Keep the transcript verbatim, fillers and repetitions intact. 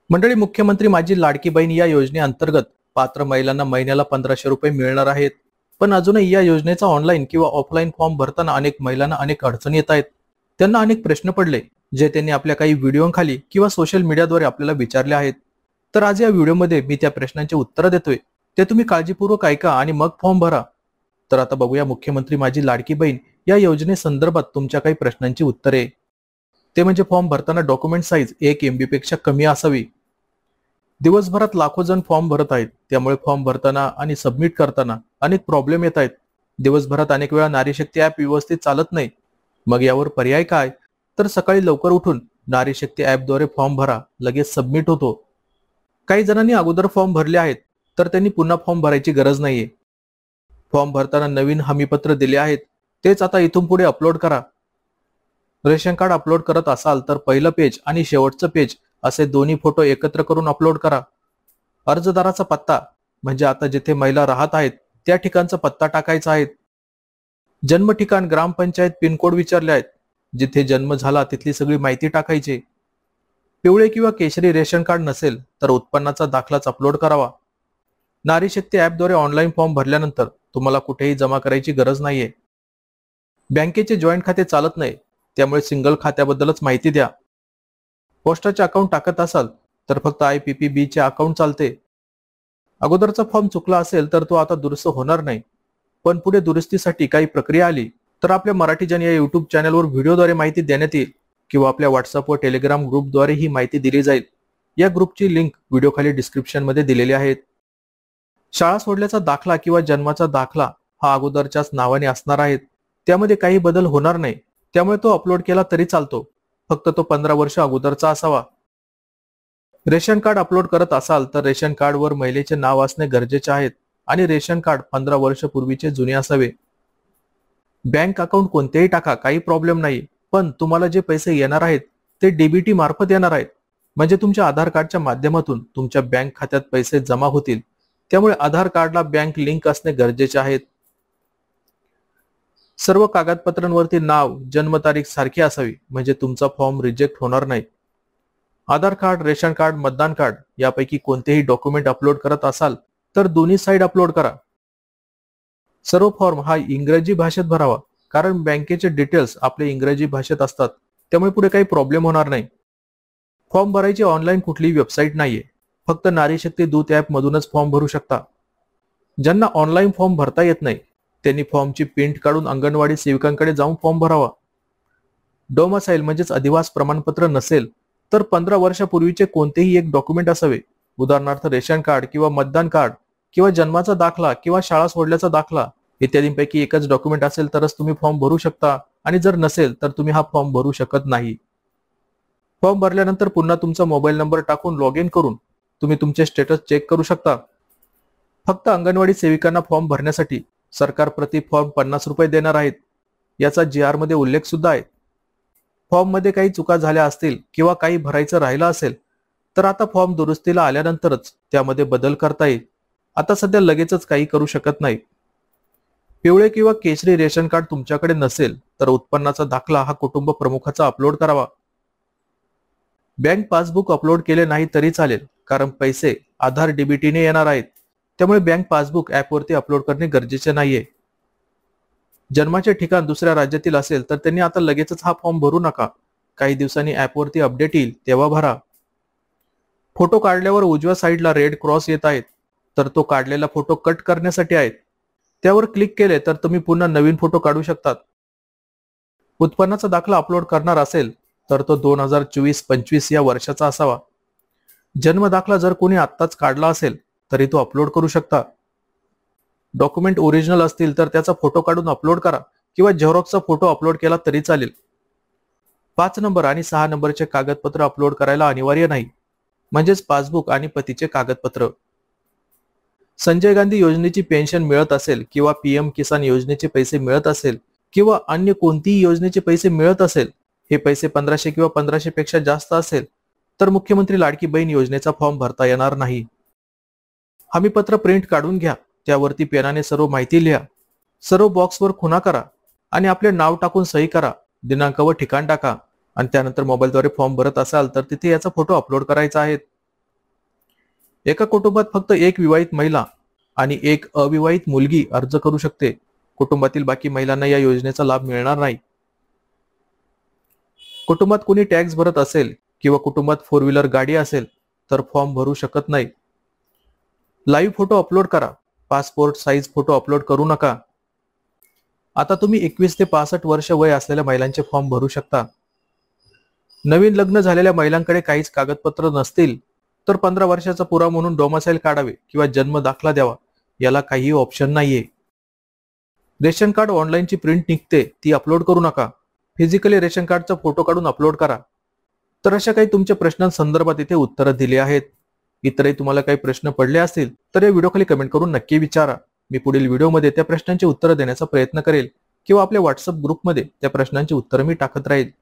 मंडळी, मुख्यमंत्री माझी लाडकी बहीण या योजनेअंतर्गत पात्र महिलांना महिन्याला पंधराशे रुपये मिळणार आहेत. पण अजूनही या योजनेचा ऑनलाईन किंवा ऑफलाईन फॉर्म भरताना अनेक महिलांना अनेक अडचणी येत आहेत. त्यांना अनेक प्रश्न पडले जे त्यांनी आपल्या काही व्हिडिओखाली किंवा सोशल मीडियाद्वारे आपल्याला विचारले आहेत. तर आज या व्हिडिओमध्ये मी त्या प्रश्नांची उत्तरं देतोय. ते तुम्ही काळजीपूर्वक ऐका आणि मग फॉर्म भरा. तर आता बघूया मुख्यमंत्री माझी लाडकी बहीण या योजनेसंदर्भात तुमच्या काही प्रश्नांची उत्तरे. ते म्हणजे फॉर्म भरताना डॉक्युमेंट साईज एक एमबी पेक्षा कमी असावी. दिवसभरात लाखो जण फॉर्म भरत आहेत, त्यामुळे फॉर्म भरताना आणि सबमिट करताना अनेक प्रॉब्लेम येत आहेत. दिवसभरात अनेक वेळा नारी शक्ती ऍप व्यवस्थित चालत नाही. मग यावर पर्याय काय? तर सकाळी लवकर उठून नारी शक्ती ऍपद्वारे फॉर्म भरा, लगेच सबमिट होतो. काही जणांनी अगोदर फॉर्म भरले आहेत तर त्यांनी पुन्हा फॉर्म भरायची गरज नाहीये. फॉर्म भरताना नवीन हमीपत्र दिले आहेत तेच आता इथून पुढे अपलोड करा. रेशन कार्ड अपलोड करत असाल तर पहिलं पेज आणि शेवटचं पेज असे दोन्ही फोटो एकत्र करून अपलोड करा. अर्जदाराचा पत्ता म्हणजे आता जिथे महिला राहत आहेत त्या ठिकाणचा पत्ता टाकायचा आहे. जन्म ठिकाण, ग्रामपंचायत, पिनकोड विचारले आहेत. जिथे जन्म झाला तिथली सगळी माहिती टाकायची. पिवळे किंवा केशरी रेशन कार्ड नसेल तर उत्पन्नाचा दाखलाच अपलोड करावा. नारी शक्ती ऍपद्वारे ऑनलाईन फॉर्म भरल्यानंतर तुम्हाला कुठेही जमा करायची गरज नाहीये. बँकेचे जॉईंट खाते चालत नाही, त्यामुळे सिंगल खात्याबद्दलच माहिती द्या. पोस्टाचे अकाउंट टाकत असाल तर फक्त आय पी पी बी चे अकाउंट चालते. अगोदरचा फॉर्म चुकला असेल तर तो आता दुरुस्त होणार नाही. पण पुढे दुरुस्तीसाठी काही प्रक्रिया आली तर आपल्या मराठी जन या युट्यूब चॅनलवर व्हिडिओद्वारे माहिती देण्यात येईल किंवा आपल्या व्हॉट्सअप व टेलिग्राम ग्रुपद्वारे ही माहिती दिली जाईल. या ग्रुपची लिंक व्हिडिओखाली डिस्क्रिप्शन मध्ये दिलेली आहे. शाळा सोडल्याचा दाखला किंवा जन्माचा दाखला हा अगोदरच्याच नावाने असणार आहे. त्यामध्ये काही बदल होणार नाही, त्यामुळे तो अपलोड केला तरी चालतो. फक्त तो पंधरा वर्ष अगोदरचा असावा. रेशन कार्ड अपलोड करत असाल तर रेशन कार्डवर महिलेचे नाव असणे गरजेचे आहे आणि रेशन कार्ड पंधरा वर्ष पूर्वीचे जुने असावे. बँक अकाउंट कोणतेही टाका, काही प्रॉब्लेम नाही. पण तुम्हाला जे पैसे येणार आहेत ते डीबीटी मार्फत येणार आहेत. म्हणजे तुमच्या आधार कार्डच्या माध्यमातून तुमच्या बँक खात्यात पैसे जमा होतील. त्यामुळे आधार कार्डला बँक लिंक असणे गरजेचे आहे. सर्व कागदपत्रांवरती नाव, जन्मतारीख सारखी असावी, म्हणजे तुमचा फॉर्म रिजेक्ट होणार नाही. आधार कार्ड, रेशन कार्ड, मतदान कार्ड यापैकी कोणतेही डॉक्युमेंट अपलोड करत असाल तर दोन्ही साइड अपलोड करा. सर्व फॉर्म हा इंग्रजी भाषेत भरावा, कारण बँकेचे डिटेल्स आपले इंग्रजी भाषेत असतात. त्यामुळे पुढे काही प्रॉब्लेम होणार नाही. फॉर्म भरायची ऑनलाईन कुठलीही वेबसाईट नाहीये. फक्त नारी शक्ती दूत ऍप मधूनच फॉर्म भरू शकता. ज्यांना ऑनलाईन फॉर्म भरता येत नाही त्यांनी फॉर्मची प्रिंट काढून अंगणवाडी सेविकांकडे जाऊन फॉर्म भरावा. डोमासाईल म्हणजेच अधिवास प्रमाणपत्र नसेल तर पंधरा वर्षापूर्वीचे कोणतेही एक डॉक्युमेंट असावे. उदाहरणार्थ रेशन कार्ड किंवा मतदान कार्ड किंवा जन्माचा दाखला किंवा शाळा सोडल्याचा दाखला इत्यादींपैकी एकच डॉक्युमेंट असेल तरच तुम्ही फॉर्म भरू शकता, आणि जर नसेल तर तुम्ही हा फॉर्म भरू शकत नाही. फॉर्म भरल्यानंतर पुन्हा तुमचा मोबाईल नंबर टाकून लॉग इन करून तुम्ही तुमचे स्टेटस चेक करू शकता. फक्त अंगणवाडी सेविकांना फॉर्म भरण्यासाठी सरकार प्रति फॉर्म पन्नास रुपये देणार आहेत. याचा जी आर मध्ये उल्लेख सुद्धा आहे. फॉर्म मध्ये काही चुका झाल्या असतील किंवा काही भरायचं राहिलं असेल तर आता फॉर्म दुरुस्तीला आल्यानंतरच त्यामध्ये बदल करता येईल. आता सध्या लगेचच काही करू शकत नाही. पिवळे किंवा केशरी रेशन कार्ड तुमच्याकडे नसेल तर उत्पन्नाचा दाखला हा कुटुंब प्रमुखाचा अपलोड करावा. बँक पासबुक अपलोड केले नाही तरी चालेल, कारण पैसे आधार डीबीटीने येणार आहेत. त्यामुळे बँक पासबुक ऍपवरती अपलोड करणे गरजेचे नाहीये. जन्माचे ठिकाण दुसऱ्या राज्यातील असेल तर त्यांनी आता लगेचच हा फॉर्म भरू नका. काही दिवसांनी ऍपवरती अपडेट येईल तेव्हा भरा. फोटो काढल्यावर उजव्या साईडला रेड क्रॉस येत आहेत, तर तो काढलेला फोटो कट करण्यासाठी आहेत. त्यावर क्लिक केले तर तुम्ही पुन्हा नवीन फोटो काढू शकतात. उत्पन्नाचा दाखला अपलोड करणार असेल तर तो दोन हजार चोवीस पंचवीस या वर्षाचा असावा. जन्म दाखला जर कोणी आत्ताच काढला असेल तरी तो अपलोड करू शकता. डॉक्युमेंट ओरिजिनल असतील तर त्याचा फोटो काढून अपलोड करा किंवा झेरॉक्सचा फोटो अपलोड केला तरी चालेल. पाच नंबर आणि सहा नंबरचे कागदपत्र अपलोड करायला अनिवार्य नाही, म्हणजेच पासबुक आणि पतीचे कागदपत्र. संजय गांधी योजनेची पेन्शन मिळत असेल किंवा पीएम किसान योजनेचे पैसे मिळत असेल किंवा अन्य कोणतीही योजनेचे पैसे मिळत असेल, हे पैसे पंधराशे किंवा पंधराशे पेक्षा जास्त असेल तर मुख्यमंत्री लाडकी बहीण योजनेचा फॉर्म भरता येणार नाही. हमीपत्र प्रिंट काढून घ्या, त्यावरती पेनाने सर्व माहिती लिहा. सर्व बॉक्सवर खुणा करा आणि आपले नाव टाकून सही करा. दिनांक व ठिकाण टाका आणि त्यानंतर मोबाईलद्वारे फॉर्म भरत असाल तर तिथे याचा फोटो अपलोड करायचा आहे. एका कुटुंबात फक्त एक विवाहित महिला आणि एक अविवाहित मुलगी अर्ज करू शकते. कुटुंबातील बाकी महिलांना या योजनेचा लाभ मिळणार नाही. कुटुंबात कोणी टॅक्स भरत असेल किंवा कुटुंबात फोर व्हीलर गाडी असेल तर फॉर्म भरू शकत नाही. लाईव्ह फोटो अपलोड करा. पासपोर्ट साईज फोटो अपलोड करू नका. आता तुम्ही एकवीस ते पासष्ट वर्ष वय असलेल्या महिलांचे फॉर्म भरू शकता. नवीन लग्न झालेल्या महिलांकडे काहीच कागदपत्र नसतील तर पंधरा वर्षाचा पुरावा म्हणून डोमासाईल काढावे किंवा जन्म दाखला द्यावा. याला काहीही ऑप्शन नाहीये. रेशन कार्ड ऑनलाईनची प्रिंट निघते ती अपलोड करू नका. फिजिकली रेशन कार्डचा फोटो काढून अपलोड करा. तर अशा काही तुमच्या प्रश्नांसंदर्भात इथे उत्तरं दिली आहेत. इतरही तुम्हाला काही प्रश्न पडले असतील तर या व्हिडिओ खाली कमेंट करून नक्की विचारा. मी पुढील व्हिडिओमध्ये त्या प्रश्नांची उत्तरं देण्याचा प्रयत्न करेल किंवा आपल्या व्हॉट्सअप ग्रुपमध्ये त्या प्रश्नांची उत्तरं मी टाकत राहील.